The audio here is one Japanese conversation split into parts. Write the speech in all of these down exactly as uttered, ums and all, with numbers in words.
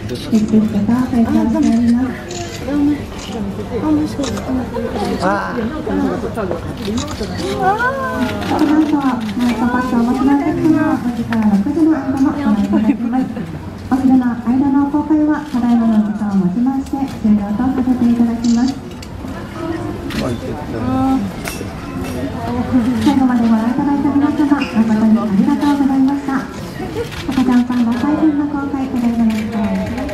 リクエストが再開しております。 あこの後、マイクパッドをお持ちのお客様はごじからろくじの間もご覧いただきます。お昼の間の公開はただいまの時間をもちまして終了とさせていただきます。最後までご覧いただいた皆様、誠にありがとうございました。赤ちゃんパンダ最新の公開、ただいまの時間を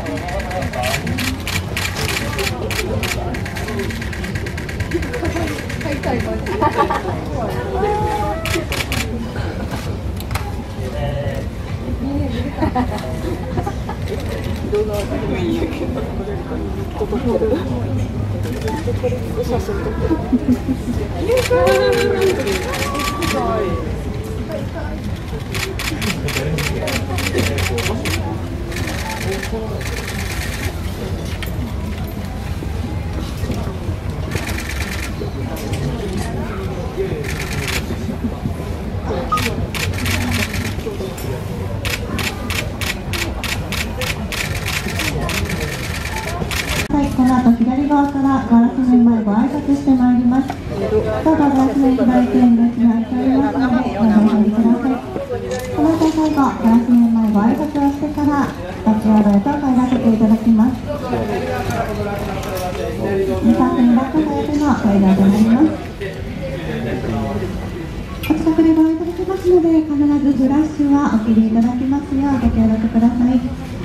この後左側からガラス面前ご挨拶してまいります。どうぞガラス面左手に列が空いておりますのでご乗車ください。この後最後ガラス面前ご挨拶をしてからタッチワードへと帰らせていただきます。にさんにんラックされてのご移動となります。お近くでご覧いただきますので必ずフラッシュはお切りいただきますようご協力ください。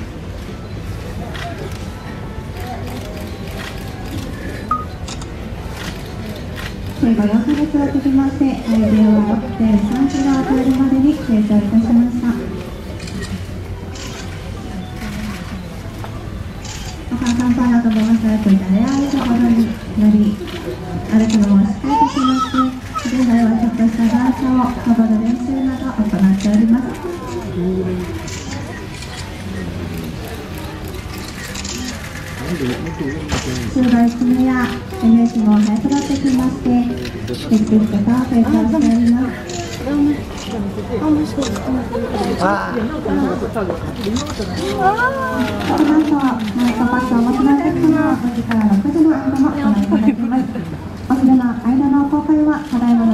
ごよんかげつを続きまして、体重は ろくてんさんキロを超えるまでに成長いたしました。お母さんパンダとも仲良く慣れ合えるほどになり、歩くのもしっかりとしまして、現在はちょっとした段差を登る練習など行っております。数台爪やエネルギーも生え育ってきまして、リクエストが成長しております。この後、マイクパッドをお持ちのお客様はごじからろくじの間もご覧いただきます。お昼の間の公開はただいまの